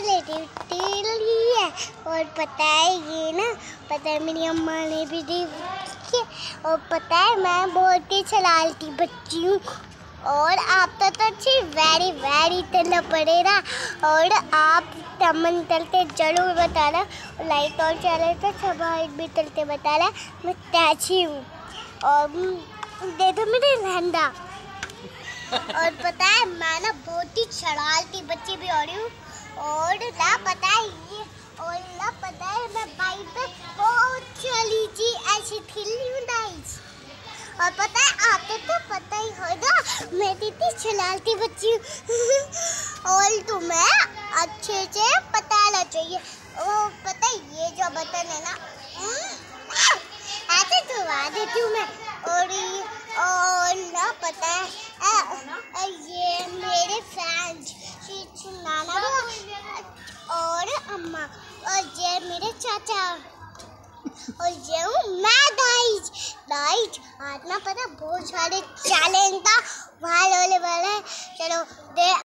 Duty ली है और पता है ये ना, पता है मेरी अम्मा ने भी दी है और पता है मैं बहुत ही शरारती बच्ची हूँ और आप तो अच्छी वेरी वेरी तलना पड़ेगा और आप तमन तलते जरूर बताना, लाइट और चले तो छबाइट भी तलते बताना। मैं टैची हूँ और दे दो मेरे रहंदा। और पता है मैं ना बहुत ही शरारती बच्ची भी हो रही हूँ और ना पता है ये और ना पता है मैं बाइक पे बहुत चली थी, ऐसी थिल्ली हूँ गाइस। और पता है आपको तो पता ही होगा मैं इतनी शरारती बच्ची हूँ और तुम्हें अच्छे से बताना चाहिए। वो पता है ये जो बटन है ना ऐसे दबा देती हूँ मैं और ना पता है ये मेरे फ्रेंड्स नाना और अम्मा और ये मेरे चाचा और ये हूँ मैं गाइस आज ना पता बहुत सारे चैलेंज था वाले चलो दे